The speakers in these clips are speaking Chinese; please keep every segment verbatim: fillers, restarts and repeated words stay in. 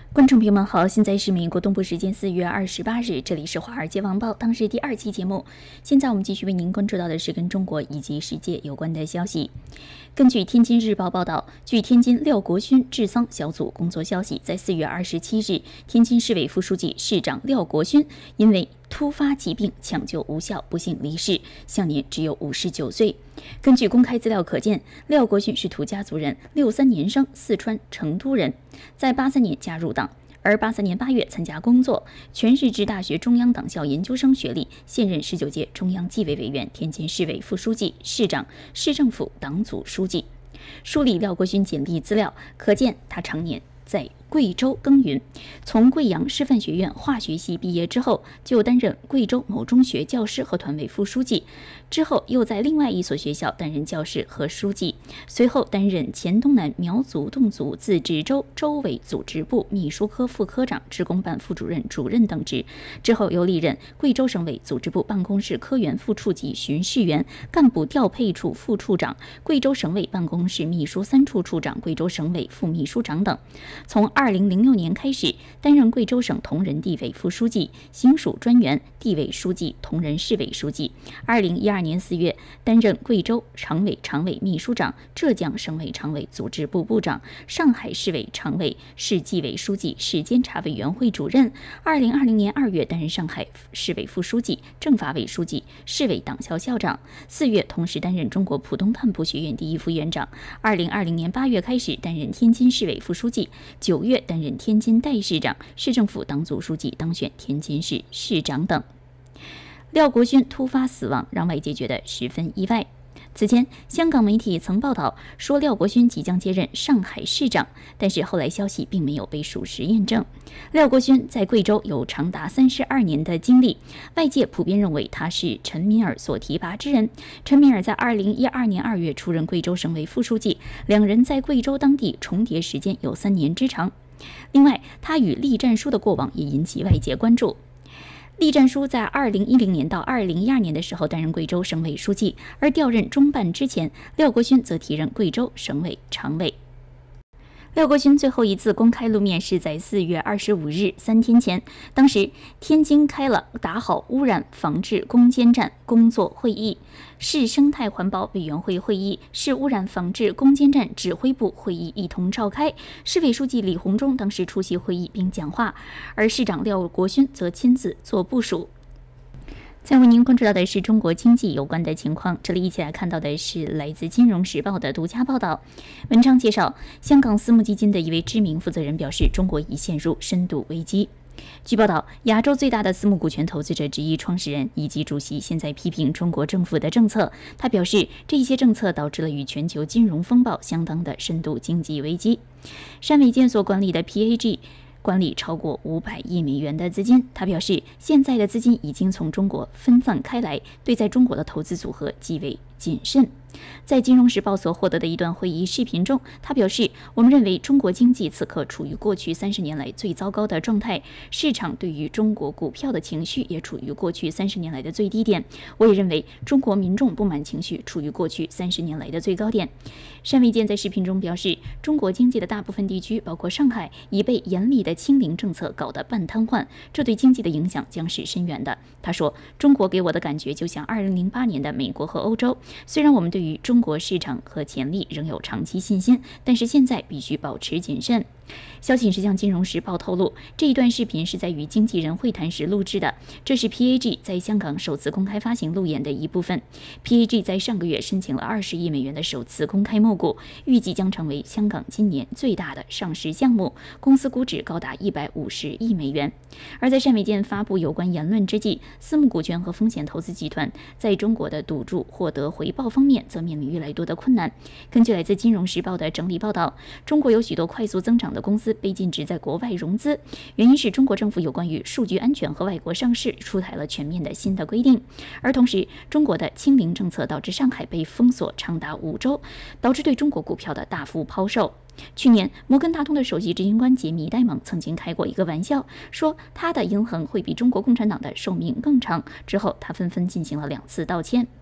观众朋友们好，现在是美国东部时间四月二十八日，这里是华尔街网报当日第二期节目。现在我们继续为您关注到的是跟中国以及世界有关的消息。根据天津日报报道，据天津廖国勋治丧小组工作消息，在四月二十七日，天津市委副书记、市长廖国勋因为突发疾病抢救无效，不幸离世，享年只有五十九岁。根据公开资料可见，廖国勋是土家族人，六三年生，四川成都人，在八三年加入党。而八三年八月参加工作，全日制大学中央党校研究生学历，现任十九届中央纪委委员、天津市委副书记、市长、市政府党组书记。梳理廖国勋简历资料，可见他常年在贵州耕耘，从贵阳师范学院化学系毕业之后，就担任贵州某中学教师和团委副书记，之后又在另外一所学校担任教师和书记，随后担任黔东南苗族侗族自治州州委组织部秘书科副科长、职工办副主任、主任等职，之后又历任贵州省委组织部办公室科员副处级巡视员、干部调配处副处长、贵州省委办公室秘书三处处长、贵州省委副秘书长等。从二零零六年开始，担任贵州省同仁地委副书记、行署专员、地委书记、同仁市委书记。二零一二年四月，担任贵州常委常委秘书长、浙江省委常委组织部部长、上海市委常委、市纪委书记、市监察委员会主任。二零二零年二月，担任上海市委副书记、政法委书记、市委党校校长。四月，同时担任中国浦东干部学院第一副院长。二零二零年八月开始担任天津市委副书记，九月担任天津代市长、市政府党组书记，当选天津市市长等。廖国勋突发死亡让外界觉得十分意外。此前，香港媒体曾报道说廖国勋即将接任上海市长，但是后来消息并没有被属实验证。廖国勋在贵州有长达三十二年的经历，外界普遍认为他是陈敏尔所提拔之人。陈敏尔在二零一二年二月出任贵州省委副书记，两人在贵州当地重叠时间有三年之长。另外，他与栗战书的过往也引起外界关注。栗战书在二零一零年到二零一二年的时候担任贵州省委书记，而调任中办之前，廖国勋则提任贵州省委常委。廖国勋最后一次公开露面是在四月二十五日，三天前。当时，天津开了打好污染防治攻坚战工作会议，市生态环保委员会会议、市污染防治攻坚战指挥部会议一同召开。市委书记李鸿忠当时出席会议并讲话，而市长廖国勋则亲自做部署。再为您关注到的是中国经济有关的情况，这里一起来看到的是来自《金融时报》的独家报道。文章介绍，香港私募基金的一位知名负责人表示，中国已陷入深度危机。据报道，亚洲最大的私募股权投资者之一创始人以及主席现在批评中国政府的政策。他表示，这一些政策导致了与全球金融风暴相当的深度经济危机。山委建所管理的 P A G管理超过五百亿美元的资金。他表示，现在的资金已经从中国分散开来，对在中国的投资组合极为谨慎。在《金融时报》所获得的一段会议视频中，他表示，我们认为中国经济此刻处于过去三十年来最糟糕的状态，市场对于中国股票的情绪也处于过去三十年来的最低点。我也认为中国民众不满情绪处于过去三十年来的最高点。单维健在视频中表示，中国经济的大部分地区，包括上海，已被严厉的清零政策搞得半瘫痪，这对经济的影响将是深远的。他说，中国给我的感觉就像二零零八年的美国和欧洲，虽然我们对于中国市场和潜力仍有长期信心，但是现在必须保持谨慎。消息人士向《金融时报》透露，这一段视频是在与经纪人会谈时录制的，这是 P A G 在香港首次公开发行路演的一部分。P A G 在上个月申请了二十亿美元的首次公开募股，预计将成为香港今年最大的上市项目，公司估值高达一百五十亿美元。而在单维健发布有关言论之际，私募股权和风险投资集团在中国的赌注获得回报方面则面临越来越多的困难。根据来自《金融时报》的整理报道，中国有许多快速增长的公司被禁止在国外融资，原因是中国政府有关于数据安全和外国上市出台了全面的新的规定，而同时中国的清零政策导致上海被封锁长达五周，导致对中国股票的大幅抛售。去年，摩根大通的首席执行官杰米·戴蒙曾经开过一个玩笑，说他的银行会比中国共产党的寿命更长。之后，他纷纷进行了两次道歉。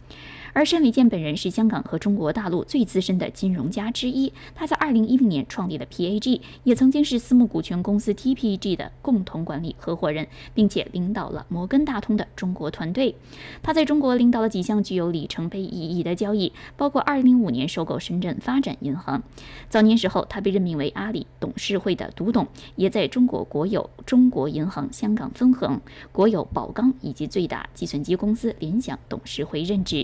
而单伟建本人是香港和中国大陆最资深的金融家之一，他在二零一零年创立了 P A G， 也曾经是私募股权公司 T P G 的共同管理合伙人，并且领导了摩根大通的中国团队。他在中国领导了几项具有里程碑意义的交易，包括二零零五年收购深圳发展银行。早年时候，他被任命为阿里董事会的独董，也在中国国有中国银行香港分行、国有宝钢以及最大计算机公司联想董事会任职。